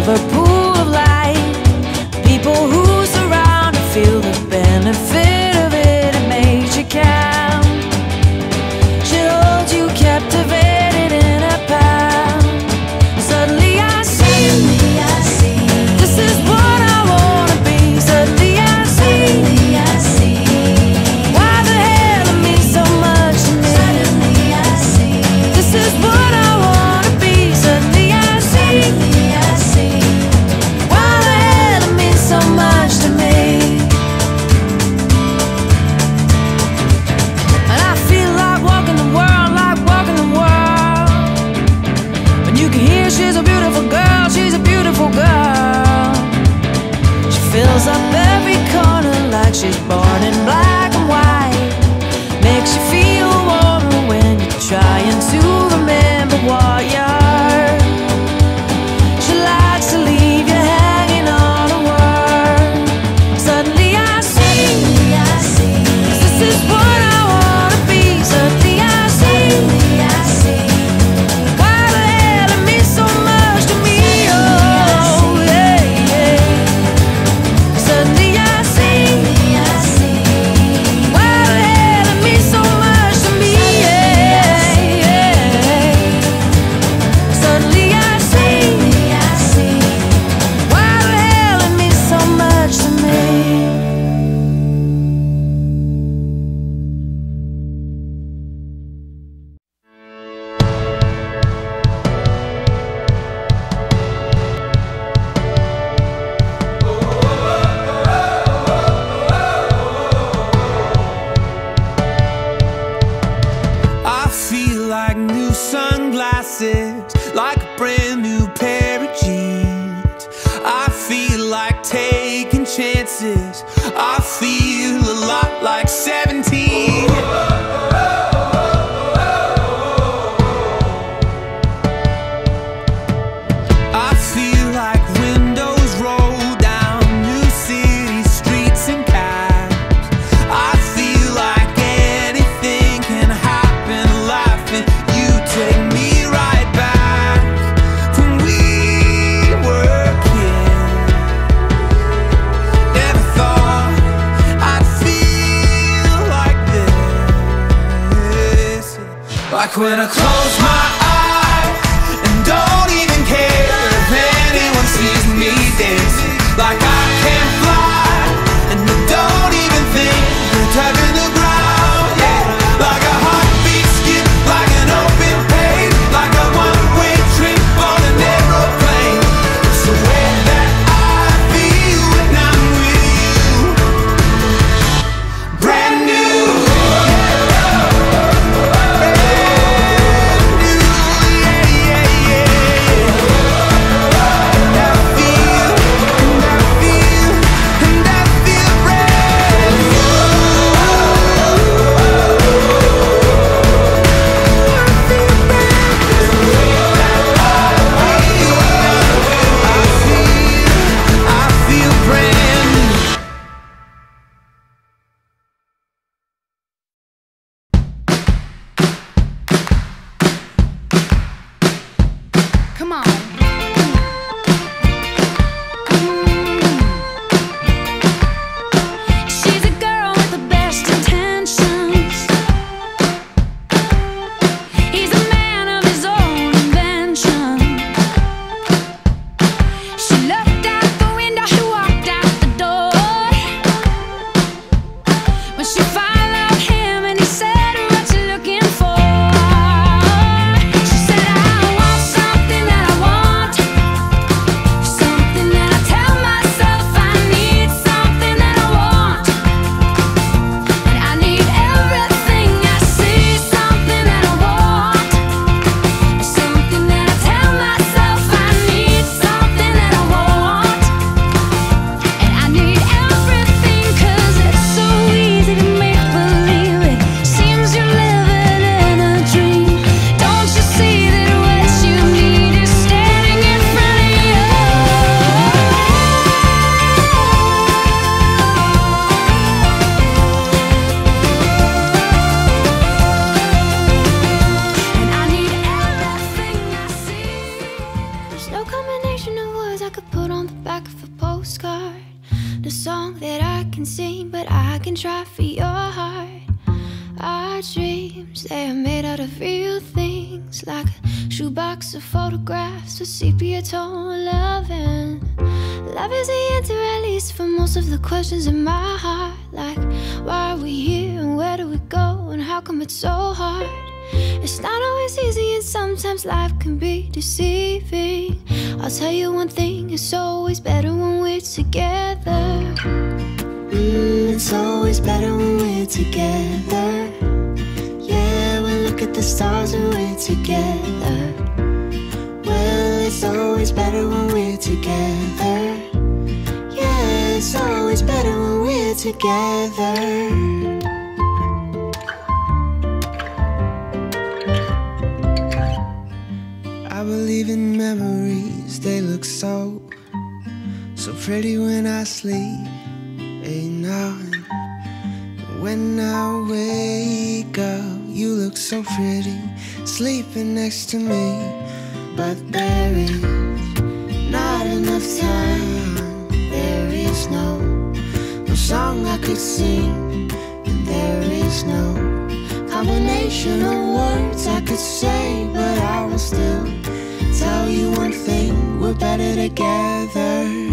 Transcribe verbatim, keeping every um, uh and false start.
silver pool of light. People who surround and feel the benefit of it. It makes you count. She holds you captivated in a pound. Suddenly I see, Suddenly I see this is what I wanna be. Suddenly I see, Suddenly I see why the hell it means so much to me. Suddenly I see this is what I wanna be. Suddenly I see, Suddenly I see why the hell it means so much to me. And I feel like walking the world, like walking the world. When you can hear she's a beautiful girl, she's a beautiful girl. She fills up every corner like she's born in black and white. Makes you feel warmer when you're trying to remember what you're. She likes to leave you hanging on a word. Suddenly I see, Suddenly I see this is what I wanna be. Suddenly I see, Suddenly I see why the hell it means so much to me. Oh, yeah, yeah. Suddenly I see, Suddenly I see why the hell it means so much to me. Yeah, yeah. Suddenly I see, Suddenly I see why the hell it means so much to me. I feel like new sunglasses, like a brand new pair of jeans. I feel like taking chances. I feel a lot like seventeen. I feel like windows roll down new city streets and cabs. I feel like anything can happen, laughing. You take me right back when we were kids. Never thought I'd feel like this. Like when I close my eyes and don't even care if anyone sees me dancing. Like I can fly and I don't even think we're touching the ground. Yeah, like a heartbeat skip, like an open page, like a one-way trip on an aeroplane. It's the way that I feel when I'm with you. Brand new. Come on. She's a girl with the best intentions. He's a man of his own invention. She looked out the window, he walked out the door. When she followed him and he said, "What you looking for?" She said, "I want something that I want." dreams, they are made out of real things, like a shoebox of photographs with sepia tone loving. Love is the answer, at least for most of the questions in my heart, like why are we here and where do we go and how come it's so hard? It's not always easy and sometimes life can be deceiving. I'll tell you one thing, it's always better when we're together. Mm, it's always better when we're together. Yeah, we look at the stars when we're together. Well, it's always better when we're together. Yeah, it's always better when we're together. I believe in memories, they look so, so pretty when I sleep. Hey, now and when I wake up, you look so pretty, sleeping next to me. But there is not enough time, there is no, no song I could sing, and there is no combination of words I could say, but I will still tell you one thing, we're better together.